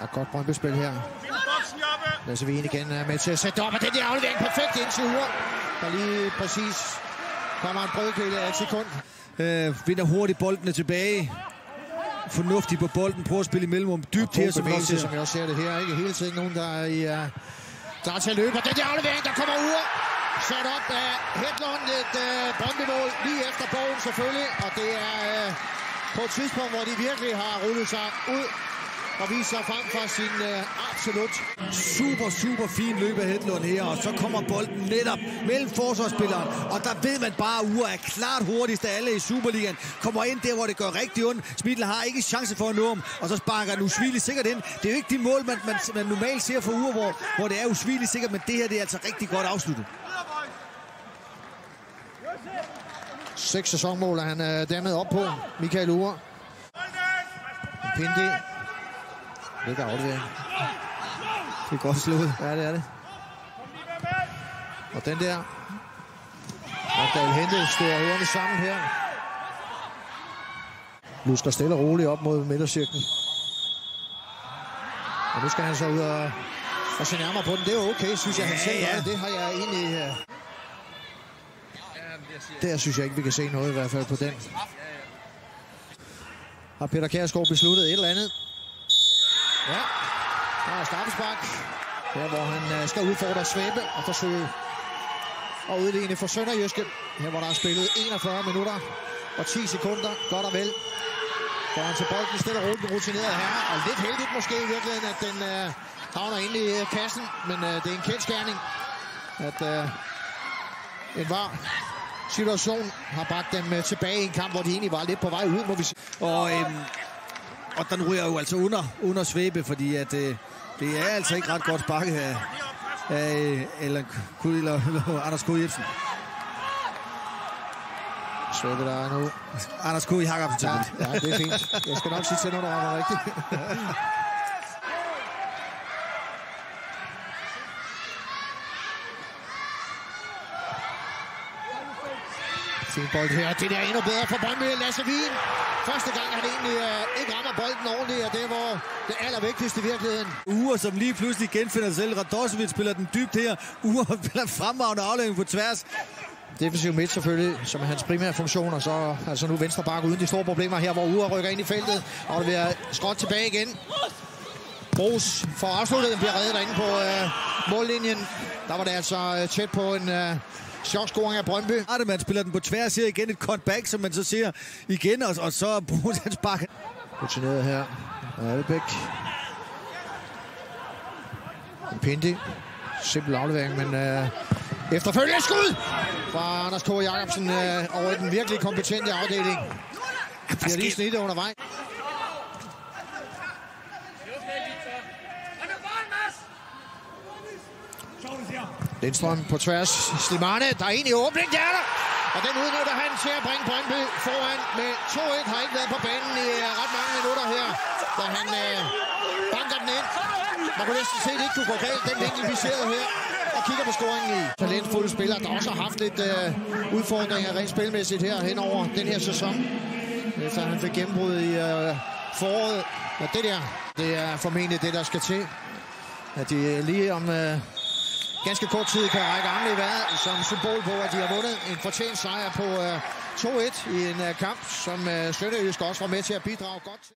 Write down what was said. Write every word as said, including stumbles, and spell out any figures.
Ja, godt Brøndby-spil her. Lasse Wien igen er med til at sætte op, og den der aflevering perfekt ind til Ure. Der lige præcis kommer en brødkøle af et sekund. Øh, vinder hurtigt boldene tilbage. Fornuftig på bolden, prøver at spille i mellemrum. Dybt her, som vi også ser. Som jeg også ser det her. Ikke hele tiden nogen, der er, i, uh, der er til at løbe. Og den der aflevering, der kommer Ure. Sat op af Hedlund, et uh, Brøndby-mål lige efter bogen selvfølgelig. Og det er uh, på et tidspunkt, hvor de virkelig har rullet sig ud og viser sig frem for sin uh, absolut. Super, super fin løb af Hedlund her, og så kommer bolden netop mellem forsvarsspilleren. Og der ved man bare, at Ure er klart hurtigst af alle i Superligaen. Kommer ind der, hvor det gør rigtig ondt. Schmidl har ikke chance for at nå ham, og så sparker han usvigeligt sikkert ind. Det er jo ikke de mål, man, man, man normalt ser for Ure, hvor, hvor det er usvigeligt sikkert, men det her det er altså rigtig godt afsluttet. Seks sæsonmål er han uh, dermed op på, Michael Ure. Pindi. Det er aflevering. Det er godt slået. Ja, det er det. Og den der. Opdal Hente støder hovederne sammen her. Lusker stille og roligt op mod midtercirklen. Og nu skal han så ud og, og se nærmere på den. Det er jo okay, synes jeg, han selv gør det. Det har jeg egentlig... Uh... Der synes jeg ikke, vi kan se noget i hvert fald på den. Har Peter Kjærsgaard besluttet et eller andet? Ja, der er straffespark. Her hvor han uh, skal udfordre Svebe og forsøge at udligne for Sønderjyske. Her hvor der er spillet enogfyrre minutter og ti sekunder. Godt og vel. Går han til bolden stille og roligt rutineret herre. Og lidt heldigt måske i virkeligheden, at den uh, havner ind i uh, kassen. Men uh, det er en kendsgerning, at uh, en var situation har bragt dem uh, tilbage i en kamp, hvor de egentlig var lidt på vej ud, må vi sige. Og, øhm, og den ryger jo altså under, under Svebe, fordi at, øh, det er altså ikke ret godt sparket af, af eller, eller, eller Anders K. Jebsen. Svebe der er nu. Anders K. Jacobsen til ja, ja, det er fint. Jeg skal nok sige til, når du rammer rigtigt. Fin bold her. Det der er endnu bedre for Brøndby. Lasse Wien. Første gang han egentlig uh, ikke rammer bolden ordentligt, og det var det allervigtigste i virkeligheden. Ure, som lige pludselig genfinder sig selv. Radosevic spiller den dybt her. Ure spiller fremragende aflægning på tværs. Defensiv midt selvfølgelig, som er hans primære funktion, og så altså nu venstre bakke uden de store problemer her, hvor Ure rykker ind i feltet, og det bliver skråt tilbage igen. Bros for afsluttet, den bliver reddet derinde på uh, mållinjen. Der var det altså uh, tæt på en... Uh, Chok-scoring af Brøndby. Man spiller den på tværs her igen. Et cutback, som man så ser igen. Og, og så bruger han spark. Rutineret her. Albæk. Pindi. Simpel aflevering, men øh, efterfølgende skud fra Anders K. Jacobsen øh, over i den virkelig kompetente afdeling. De har lige snittet undervejs. Lindstrøm på tværs. Slimane, der er en i åbning, der er der. Og den udnytter han til at bringe Brøndby foran med to et. Har ikke været på banen i ret mange minutter her, da han øh, banker den ind. Man kunne næsten se, at det ikke kunne gå galt, den vinkel vi ser her. Og kigger på scoringen i talentfulde spillere, der også har haft lidt øh, udfordringer rent spilmæssigt her hen over den her sæson. Efter han fik gennembrud i øh, foråret. Og det der, det er formentlig det, der skal til. At de lige om... Øh, ganske kort tid kan række armene i vejret som symbol på, at de har vundet en fortjent sejr på uh, to et i en uh, kamp, som uh, Sønderjysk også var med til at bidrage godt til.